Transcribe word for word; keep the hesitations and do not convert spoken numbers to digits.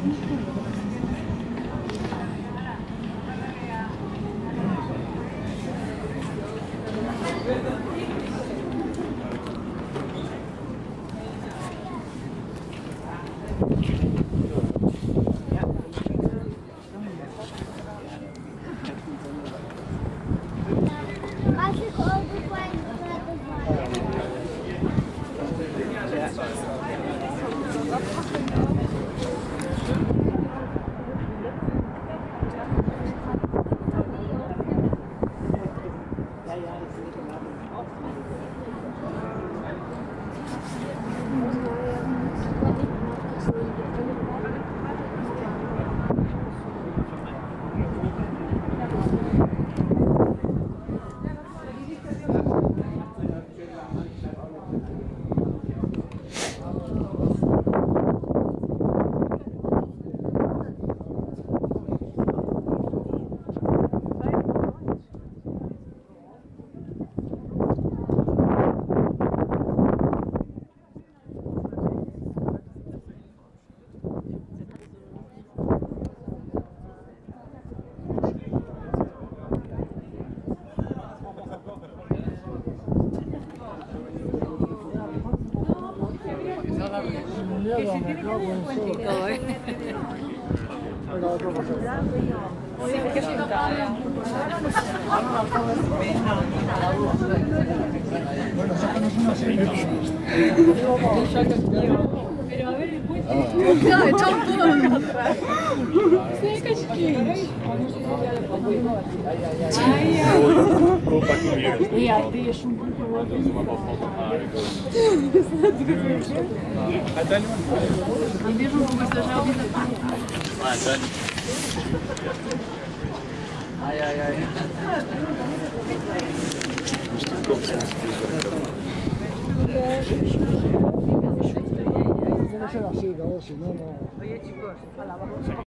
Que se tiene que dar cuenta y todo, ¿eh? Sí, que pintada. Bueno, sácanos una serie. Pero a ver el puente. Claro, echamos todo atrás. Sí, que chiquillos. Ai, ai. E a deixa um pouco o outro. A mesma coisa já ouvi da parte. Ai, ai, ai. Debe ser así, ¿no? Si no, no. Oye, chicos,